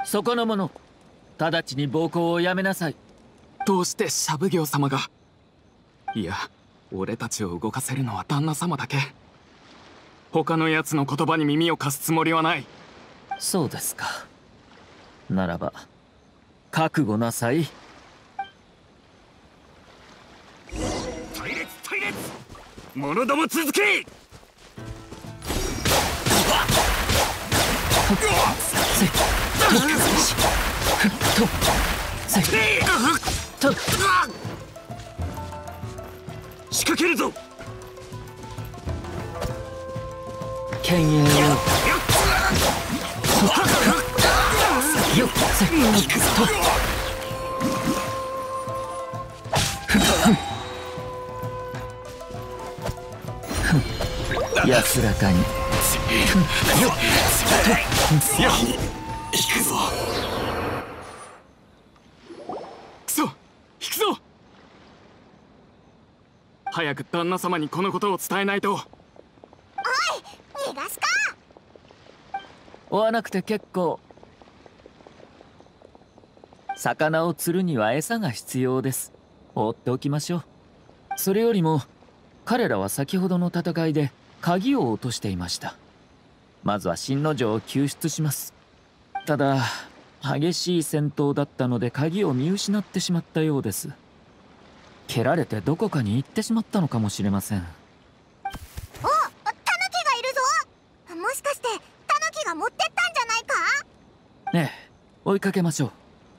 そこの者、直ちに暴行をやめなさい。 どうしてシャブ行様が。いや、俺たちを動かせるのは旦那様だけ。他の奴の言葉に耳を貸すつもりはない。 そうですか。ならば覚悟なさい。 隊列隊列、者ども続け。仕掛けるぞ。 剣影をよっせっと安らかによっ引くぞ。くそ、引くぞ。早く旦那様にこのことを伝えないと。 おい、逃がすか。 追わなくて結構。魚を釣るには餌が必要です。放っておきましょう。それよりも彼らは先ほどの戦いで鍵を落としていました。まずは新之丞を救出します。ただ激しい戦闘だったので鍵を見失ってしまったようです。蹴られてどこかに行ってしまったのかもしれません。 お、タヌキがいるぞ。もしかしてタヌキが持ってったんじゃないか。 ええ、追いかけましょう。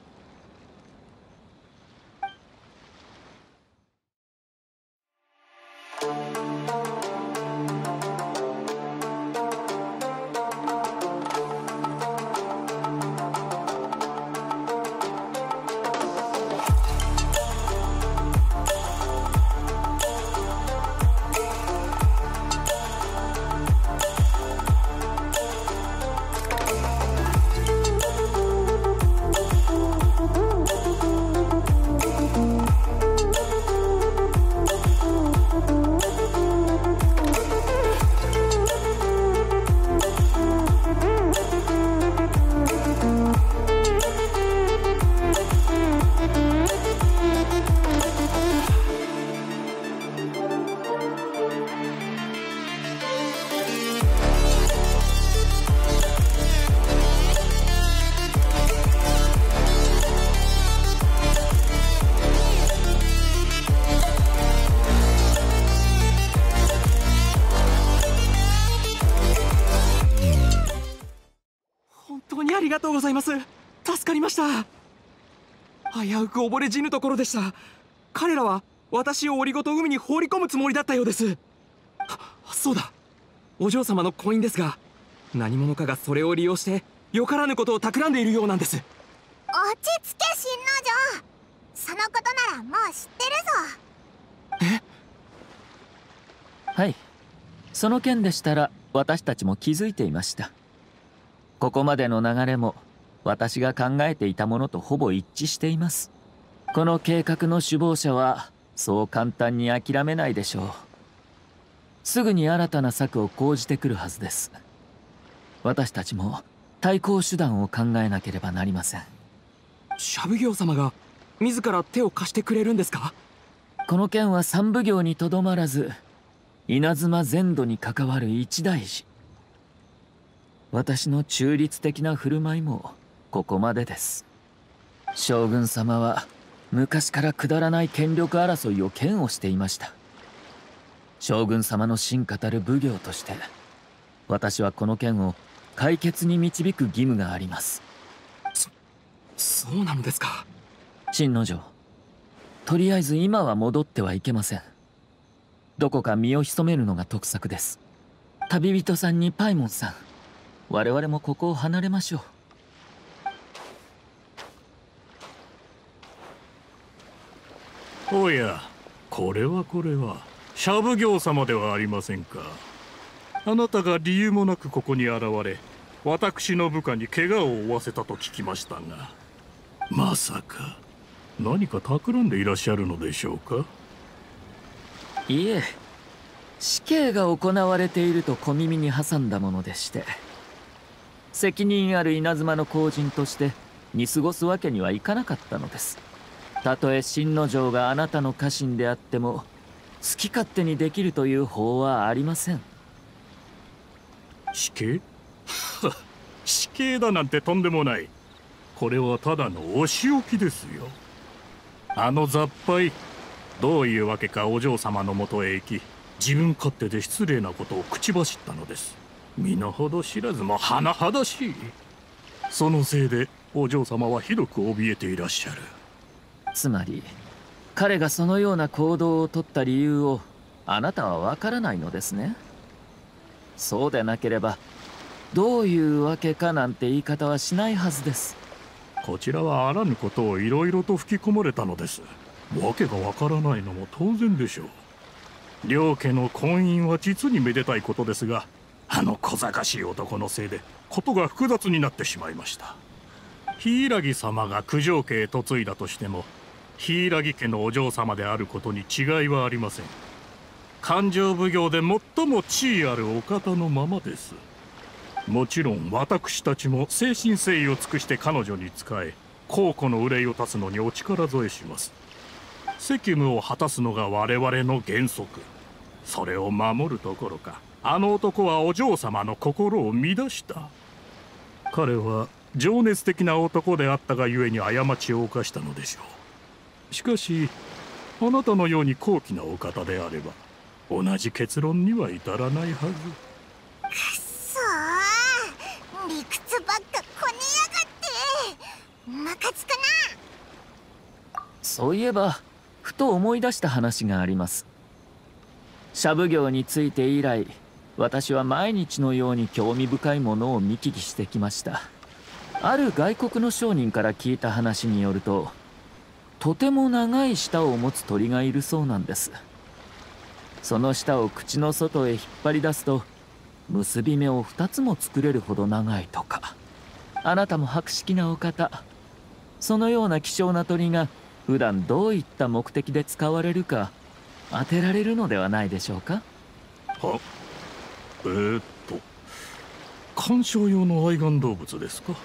ありがとうございます。助かりました。危うく溺れ死ぬところでした。彼らは私を檻ごと海に放り込むつもりだったようです。そうだ、お嬢様のコインですが、何者かがそれを利用してよからぬことを企んでいるようなんです。 落ち着け、新之丞。そのことならもう知ってるぞ。 はい、その件でしたら私たちも気づいていました。ここまでの流れも私が考えていたものとほぼ一致しています。この計画の首謀者はそう簡単に諦めないでしょう。すぐに新たな策を講じてくるはずです。私たちも対抗手段を考えなければなりません。 シャブ行様が自ら手を貸してくれるんですか？ この件は三奉行にとどまらず稲妻全土に関わる一大事。私の中立的な振る舞いもここまでです。将軍様は昔からくだらない権力争いを嫌悪していました。将軍様の臣下たる奉行として私はこの件を解決に導く義務があります。 そうなのですか。 新之丞、とりあえず今は戻ってはいけません。どこか身を潜めるのが得策です。旅人さんにパイモンさん、我々もここを離れましょう。おや、これはシャブ行様ではありませんか。あなたが理由もなくここに現れ、私の部下に怪我を負わせたと聞きましたが、まさか何か企んでいらっしゃるのでしょうか。 いえ、死刑が行われていると小耳に挟んだものでして。 責任ある稲妻の後人として見過ごすわけにはいかなかったのです。たとえ新之丞があなたの家臣であっても好き勝手にできるという法はありません。 死刑死刑だなんてとんでもない。これはただのお仕置きですよ。あの雑輩、どういうわけかお嬢様のもとへ行き、自分勝手で失礼なことを口走ったのです。身の程知らずも甚だしい。そのせいでお嬢様はひどく怯えていらっしゃる。 つまり彼がそのような行動をとった理由をあなたはわからないのですね。そうでなければどういうわけかなんて言い方はしないはずです。 こちらはあらぬことをいろいろと吹き込まれたのです。わけがわからないのも当然でしょう。両家の婚姻は実にめでたいことですが、あの小賢しい男のせいでことが複雑になってしまいました。柊様が九条家へ嫁いだとしても柊家のお嬢様であることに違いはありません。勘定奉行で最も地位あるお方のままです。もちろん私たちも誠心誠意を尽くして彼女に仕え、公庫の憂いを断つのにお力添えします。責務を果たすのが我々の原則。それを守るどころか、あの男はお嬢様の心を乱した。彼は情熱的な男であったがゆえに過ちを犯したのでしょう。しかしあなたのように高貴なお方であれば同じ結論には至らないはず。 くっそー、理屈ばっかこねやがってムカつくな。 そういえばふと思い出した話があります。社奉行について以来、私は毎日のように興味深いものを見聞きしてきました。ある外国の商人から聞いた話によると、とても長い舌を持つ鳥がいるそうなんです。その舌を口の外へ引っ張り出すと結び目を2つも作れるほど長いとか。あなたも博識なお方、そのような希少な鳥が普段どういった目的で使われるか当てられるのではないでしょうか。 は、観賞用の愛玩動物ですか。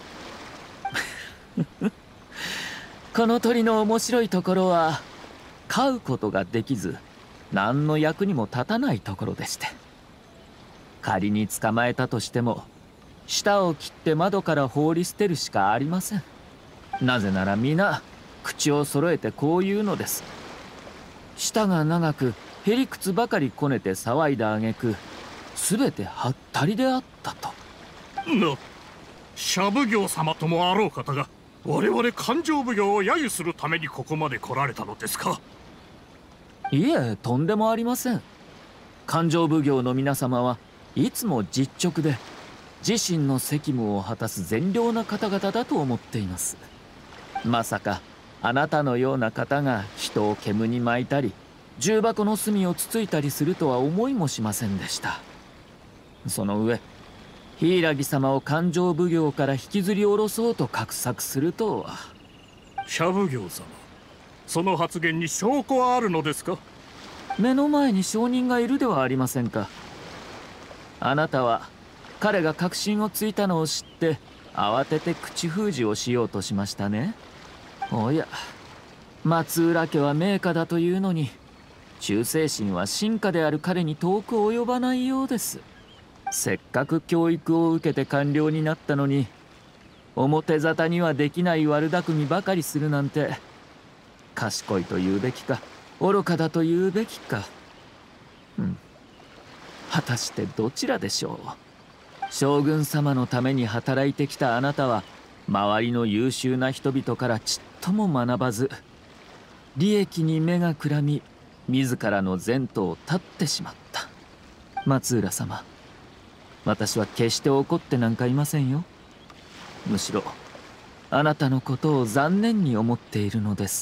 この鳥の面白いところは飼うことができず何の役にも立たないところでして、仮に捕まえたとしても舌を切って窓から放り捨てるしかありません。なぜなら皆口を揃えてこう言うのです。舌が長くへりくつばかりこねて騒いだ挙句全てはったりであったと。 社奉行様ともあろう方が我々勘定奉行を揶揄するためにここまで来られたのですか。 いえ、とんでもありません。勘定奉行の皆様はいつも実直で自身の責務を果たす善良な方々だと思っています。まさかあなたのような方が人を煙に巻いたり重箱の隅をつついたりするとは思いもしませんでした。その上柊様を勘定奉行から引きずり下ろそうと画策するとは。 社奉行様、その発言に証拠はあるのですか。 目の前に証人がいるではありませんか。あなたは彼が確信をついたのを知って慌てて口封じをしようとしましたね。おや、松浦家は名家だというのに忠誠心は臣下である彼に遠く及ばないようです。せっかく教育を受けて官僚になったのに表沙汰にはできない悪巧みばかりするなんて、賢いと言うべきか愚かだと言うべきか。果たしてどちらでしょう。将軍様のために働いてきたあなたは周りの優秀な人々からちっとも学ばず利益に目がくらみ自らの前途を絶ってしまった。松浦様、私は決して怒ってなんかいませんよ。むしろあなたのことを残念に思っているのです。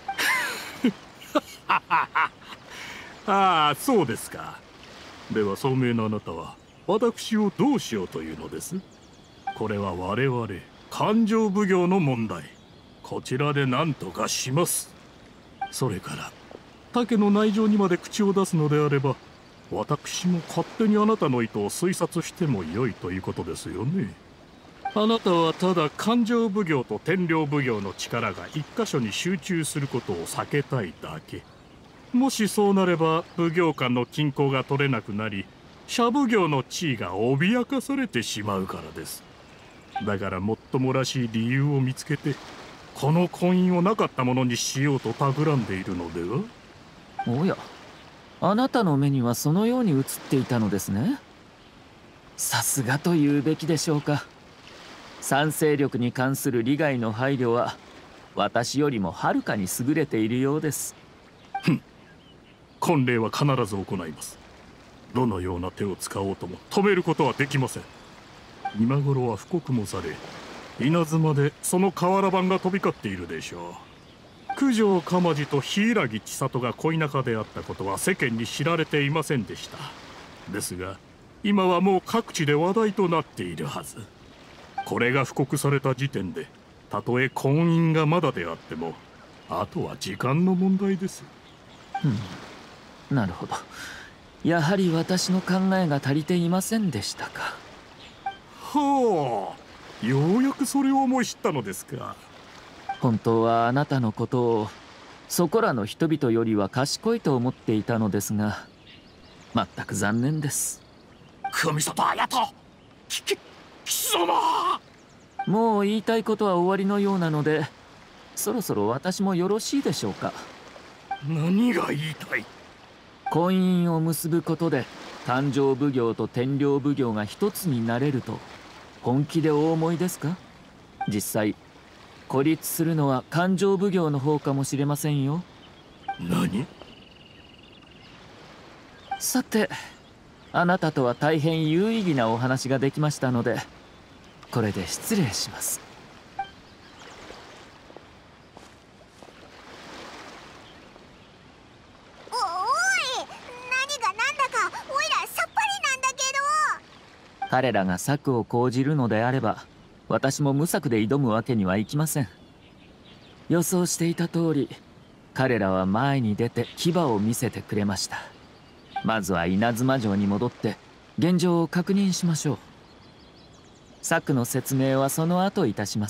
ああ、そうですか。では聡明なあなたは私をどうしようというのです。これは我々勘定奉行の問題。こちらで何とかします。それから竹の内情にまで口を出すのであれば、私も勝手にあなたの意図を推察してもよいということですよね。 あなたはただ勘定奉行と天領奉行の力が一箇所に集中することを避けたいだけ。もしそうなれば奉行間の均衡が取れなくなり、社奉行の地位が脅かされてしまうからです。だからもっともらしい理由を見つけて、この婚姻をなかったものにしようと企んでいるのでは？ おや、あなたの目にはそのように映っていたのですね。さすがと言うべきでしょうか。賛成力に関する利害の配慮は私よりもはるかに優れているようです。 婚礼は必ず行います。どのような手を使おうとも止めることはできません。今頃は布告もされ、稲妻でその瓦版が飛び交っているでしょう。九条鎌地と柊千里が恋仲であったことは世間に知られていませんでした。ですが今はもう各地で話題となっているはず。これが布告された時点で、たとえ婚姻がまだであっても、あとは時間の問題です。 なるほど。やはり私の考えが足りていませんでしたか。 はあ、ようやくそれを思い知ったのですか。 本当はあなたのことをそこらの人々よりは賢いと思っていたのですが、全く残念です。 神里綾人、貴様。 もう言いたいことは終わりのようなので、そろそろ私もよろしいでしょうか。 何が言いたい？ 婚姻を結ぶことで勘定奉行と天領奉行が一つになれると本気でお思いですか？実際孤立するのは勘定奉行の方かもしれませんよ。 何？ さて、あなたとは大変有意義なお話ができましたので、これで失礼します。 おい、何がなんだかおいらさっぱりなんだけど。 彼らが策を講じるのであれば、私も無策で挑むわけにはいきません。予想していた通り、彼らは前に出て牙を見せてくれました。まずは稲妻城に戻って現状を確認しましょう。策の説明はその後いたします。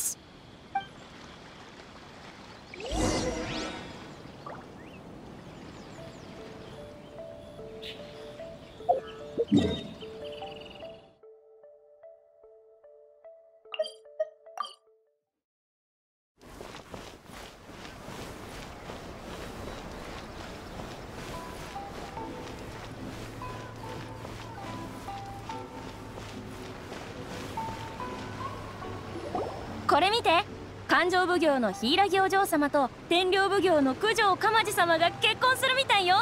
これ見て、勘定奉行の柊お嬢様と天領奉行の九条鎌地様が結婚するみたいよ。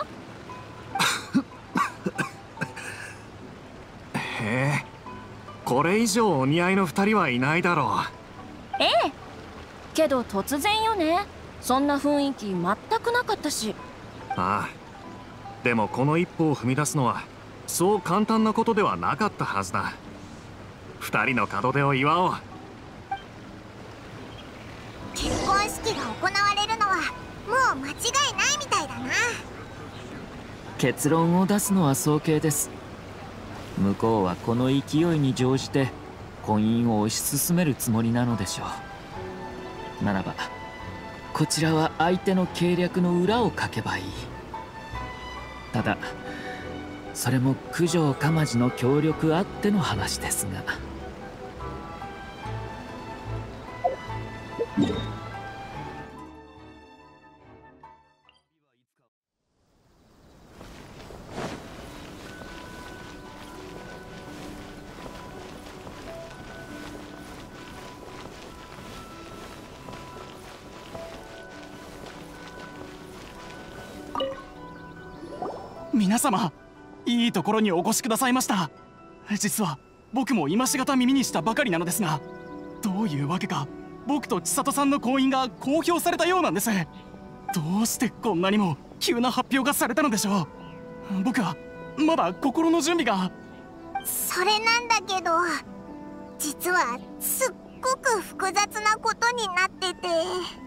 へえ、これ以上お似合いの2人はいないだろう。 ええ、けど突然よね。そんな雰囲気全くなかったし。 ああ、でもこの一歩を踏み出すのはそう簡単なことではなかったはずだ。2人の門出を祝おう。 結婚式が行われるのはもう間違いないみたいだな。 結論を出すのは早計です。向こうはこの勢いに乗じて婚姻を推し進めるつもりなのでしょう。ならばこちらは相手の計略の裏をかけばいい。ただそれも九条鎌地の協力あっての話ですが。 皆様、いいところにお越しくださいました。実は僕も今しがた耳にしたばかりなのですが、どういうわけか僕と千里さんの婚姻が公表されたようなんです。どうしてこんなにも急な発表がされたのでしょう。僕はまだ心の準備が。 それなんだけど、実はすっごく複雑なことになってて。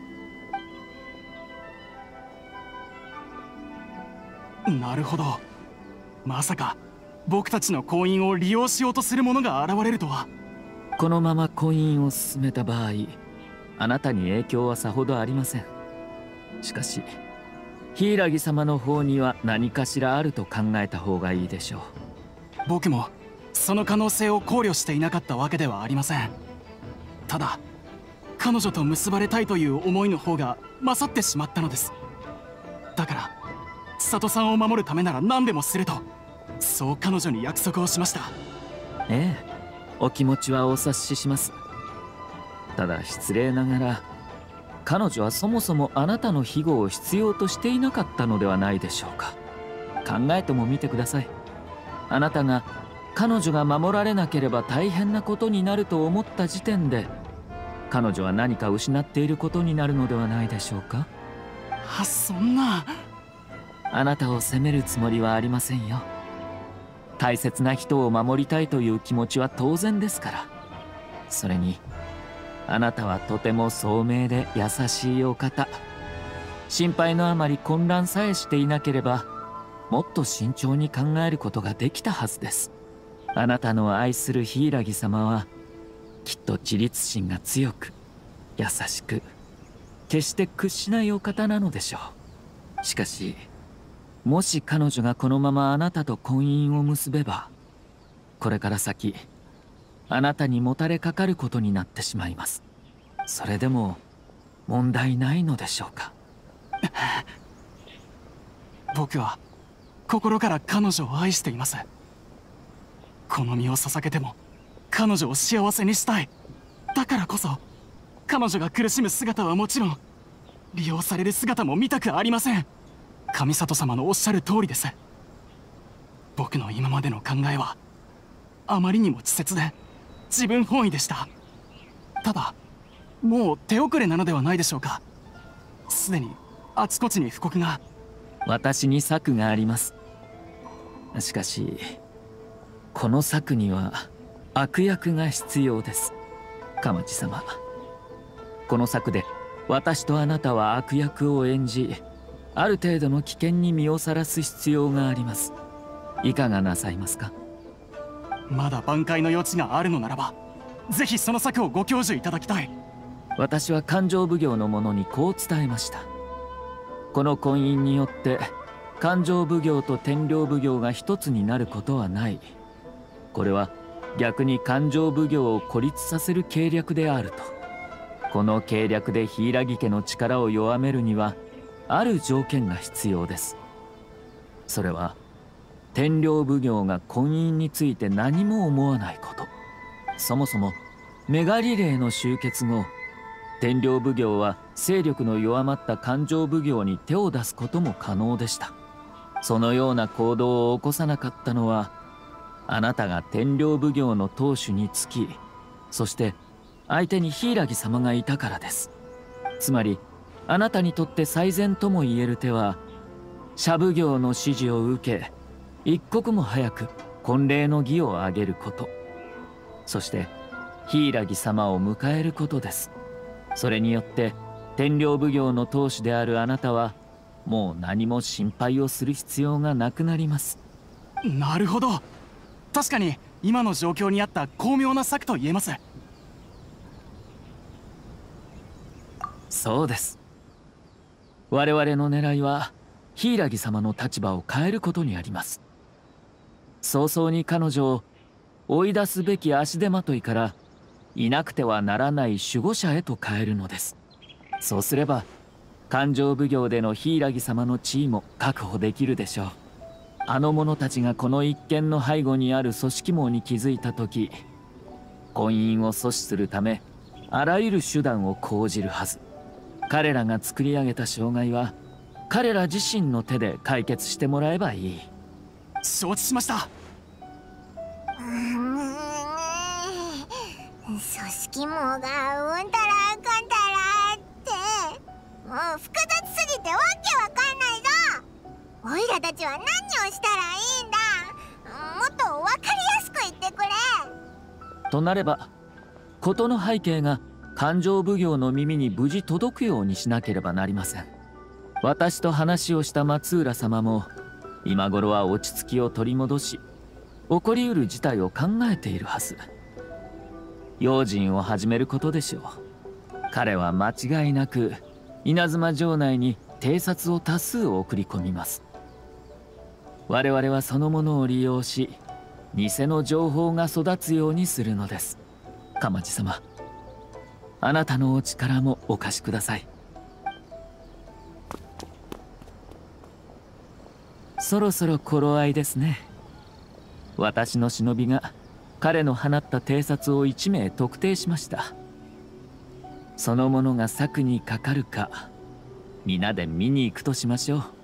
なるほど。まさか僕たちの婚姻を利用しようとする者が現れるとは。 このまま婚姻を進めた場合、あなたに影響はさほどありません。しかし柊様の方には何かしらあると考えた方がいいでしょう。 僕もその可能性を考慮していなかったわけではありません。ただ彼女と結ばれたいという思いの方が勝ってしまったのです。だから千里さんを守るためなら何でもすると、そう彼女に約束をしました。 ええ、お気持ちはお察しします。ただ失礼ながら、彼女はそもそもあなたの庇護を必要としていなかったのではないでしょうか。考えてもみてください。あなたが彼女が守られなければ大変なことになると思った時点で、彼女は何か失っていることになるのではないでしょうか。 そんな。 あなたを責めるつもりはありませんよ。大切な人を守りたいという気持ちは当然ですから。それにあなたはとても聡明で優しいお方。心配のあまり混乱さえしていなければ、もっと慎重に考えることができたはずです。あなたの愛する柊様はきっと自立心が強く優しく、決して屈しないお方なのでしょう。しかしもし彼女がこのままあなたと婚姻を結べば、これから先あなたにもたれかかることになってしまいます。それでも問題ないのでしょうか。 僕は心から彼女を愛しています。この身を捧げても彼女を幸せにしたい。だからこそ彼女が苦しむ姿はもちろん、利用される姿も見たくありません。上里様のおっしゃる通りです。僕の今までの考えはあまりにも稚拙で自分本位でした。ただもう手遅れなのではないでしょうか。すでにあちこちに布告が。 私に策があります。しかしこの策には悪役が必要です。鎌地様、この策で私とあなたは悪役を演じ、ある程度の危険に身をさらす必要があります。いかがなさいますか。 まだ挽回の余地があるのならば、ぜひその策をご教授いただきたい。 私は勘定奉行の者にこう伝えました。この婚姻によって勘定奉行と天領奉行が一つになることはない。これは逆に勘定奉行を孤立させる計略であると。この計略で柊家の力を弱めるにはある条件が必要です。それは天領奉行が婚姻について何も思わないこと。そもそもメガリレーの終結後、天領奉行は勢力の弱まった勘定奉行に手を出すことも可能でした。そのような行動を起こさなかったのは、あなたが天領奉行の当主につき、そして相手に柊様がいたからです。つまりあなたにとって最善とも言える手は、社奉行の指示を受け一刻も早く婚礼の儀を挙げること、そして柊様を迎えることです。それによって天領奉行の当主であるあなたはもう何も心配をする必要がなくなります。 なるほど。確かに今の状況に合った巧妙な策と言えます。 そうです。我々の狙いは柊様の立場を変えることにあります。早々に彼女を追い出すべき足手まといからいなくてはならない守護者へと変えるのです。そうすれば勘定奉行での柊様の地位も確保できるでしょう。あの者たちがこの一件の背後にある組織網に気づいた時、婚姻を阻止するためあらゆる手段を講じるはず。彼らが作り上げた障害は彼ら自身の手で解決してもらえばいい。 承知しました。 組織網がうんたらかんたらってもう複雑すぎてわけわかんないぞ。おいらたちは何をしたらいいんだ。もっとわかりやすく言ってくれ。 となれば事の背景が勘定奉行の耳に無事届くようにしなければなりません。私と話をした松浦様も今頃は落ち着きを取り戻し、起こりうる事態を考えているはず。 用心を始めることでしょう。彼は間違いなく稲妻城内に偵察を多数送り込みます。我々はそのものを利用し、偽の情報が育つようにするのです。鎌地様、あなたのお力もお貸しください。そろそろ頃合いですね。私の忍びが彼の放った偵察を1名特定しました。その者が策にかかるか皆で見に行くとしましょう。